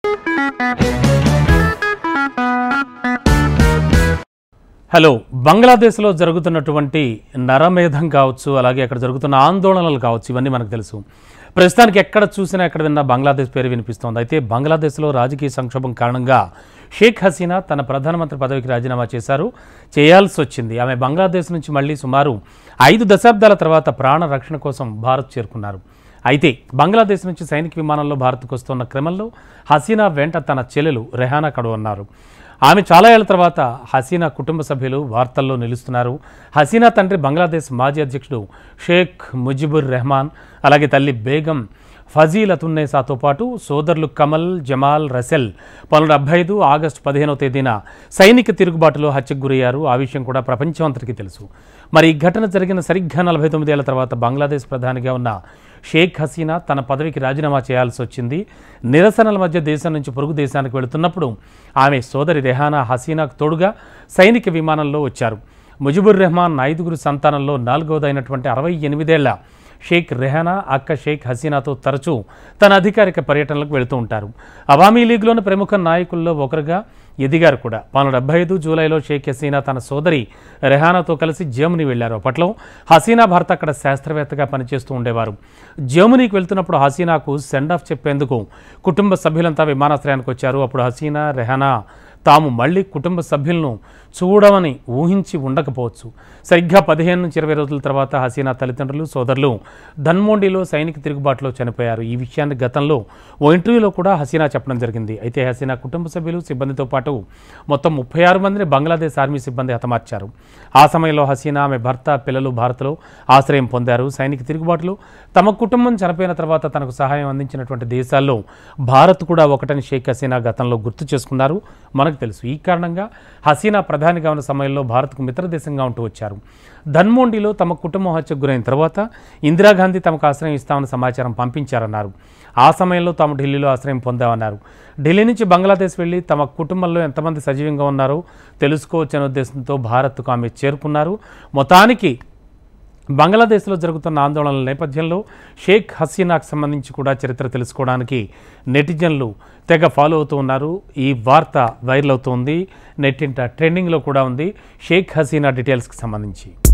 Hello, బంగ్లాదేశ్లో జరుగుతున్నటువంటి నరమేధం కావచ్చు, అలాగే అక్కడ జరుగుతున్న ఆందోళనలు కావచ్చు, ఇవన్నీ మనకు తెలుసు. ప్రస్తుతానికి ఎక్కడ చూసినా ఎక్కడ విన్నా బంగ్లాదేశ్ పేరు వినిపిస్తోంది. అయితే బంగ్లాదేశ్లో రాజకీయ సంక్షోభం కారణంగా షేక్ హసీనా తన ప్రధానమంత్రి పదవికి రాజీనామా చేయాల్సి వచ్చింది. ఆమె బంగ్లాదేశ్ నుంచి మళ్ళీ సుమారు 5 దశాబ్దాల తర్వాత ప్రాణ రక్షణ కోసం భారత్ చేరుకున్నారు. అయితే బంగ్లాదేశ్ నుంచి సైనిక విమానంలో భారత్కు వస్తున్న క్రమంలో హసీనా వెంట తన చెల్లెలు రెహానా కడు ఉన్నారు. ఆమె చాలా ఏళ్ల తర్వాత హసీనా కుటుంబ సభ్యులు వార్తల్లో నిలుస్తున్నారు. హసీనా తండ్రి బంగ్లాదేశ్ మాజీ అధ్యక్షుడు షేక్ ముజిబుర్ రెహమాన్, అలాగే తల్లి బేగం ఫజీలతున్నీసాతో పాటు సోదరులు కమల్, జమాల్, రసెల్ 1975 ఆగస్టు 15వ తేదీన సైనిక తిరుగుబాటులో హత్యకు గురయ్యారు. ఆ విషయం కూడా ప్రపంచమంతటికీ తెలుసు. మరి ఈ ఘటన జరిగిన సరిగ్గా 49 ఏళ్ల తర్వాత బంగ్లాదేశ్ ప్రధానిగా ఉన్న షేక్ హసీనా తన పదవికి రాజీనామా చేయాల్సి వచ్చింది. నిరసనల మధ్య దేశం నుంచి పొరుగు దేశానికి వెళుతున్నప్పుడు ఆమె సోదరి రెహానా హసీనాకు తోడుగా సైనిక విమానంలో వచ్చారు. ముజిబుర్ రెహమాన్ 5గురు సంతానంలో 4వదైనటువంటి 68 ఏళ్ల షేక్ రెహానా అక్క షేక్ హసీనాతో తరచూ తన అధికారిక పర్యటనలకు వెళుతూ ఉంటారు. అవామీ లీగ్లోని ప్రముఖ నాయకుల్లో ఒకరుగా ఎదిగారు కూడా. 1975 జూలైలో షేక్ హసీనా తన సోదరి రెహానాతో కలిసి జర్మనీ వెళ్లారు. అప్పట్లో హసీనా భర్త అక్కడ శాస్త్రవేత్తగా పనిచేస్తూ ఉండేవారు. జర్మనీకి వెళ్తున్నప్పుడు హసీనాకు సెండ్ ఆఫ్ చెప్పేందుకు కుటుంబ సభ్యులంతా విమానాశ్రయానికి వచ్చారు. అప్పుడు హసీనా, రెహానా తాము మళ్లీ కుటుంబ సభ్యులను చూడమని ఊహించి ఉండకపోవచ్చు. సరిగ్గా 15 నుంచి 20 రోజుల తర్వాత హసీనా తల్లిదండ్రులు, సోదరులు ధన్మోండిలో సైనిక తిరుగుబాటులో చనిపోయారు. ఈ విషయాన్ని గతంలో ఓ ఇంటర్వ్యూలో కూడా హసీనా చెప్పడం జరిగింది. అయితే హసీనా కుటుంబ సభ్యులు, సిబ్బందితో పాటు మొత్తం 36 మందిని బంగ్లాదేశ్ ఆర్మీ సిబ్బంది హతమార్చారు. ఆ సమయంలో హసీనా, ఆమె భర్త, పిల్లలు భారత్లో ఆశ్రయం పొందారు. సైనిక తిరుగుబాటులో తమ కుటుంబం చనిపోయిన తర్వాత తనకు సహాయం అందించినటువంటి దేశాల్లో భారత్ కూడా ఒకటని షేక్ హసీనా గతంలో గుర్తు చేసుకున్నారు. మనకు తెలుసు. ఈ కారణంగా హసీనా ప్రధానిగా ఉన్న సమయంలో భారత్కు మిత్రదేశంగా ఉంటూ వచ్చారు. ధన్మోండిలో తమ కుటుంబం హత్యకు గురైన తర్వాత ఇందిరాగాంధీ తమకు ఆశ్రయం ఇస్తామని సమాచారం పంపించారన్నారు. ఆ సమయంలో తాము ఢిల్లీలో ఆశ్రయం పొందామన్నారు. ఢిల్లీ నుంచి బంగ్లాదేశ్ వెళ్లి తమ కుటుంబంలో ఎంతమంది సజీవంగా ఉన్నారో తెలుసుకోవచ్చనే ఉద్దేశంతో భారత్కు ఆమె చేరుకున్నారు. మొత్తానికి బంగ్లాదేశ్లో జరుగుతున్న ఆందోళనల నేపథ్యంలో షేక్ హసీనాకు సంబంధించి కూడా చరిత్ర తెలుసుకోవడానికి నెటిజన్లు తెగ ఫాలో అవుతూ ఉన్నారు. ఈ వార్త వైరల్ అవుతోంది, నెట్టింట ట్రెండింగ్లో కూడా ఉంది షేక్ హసీనా డీటెయిల్స్కి సంబంధించి.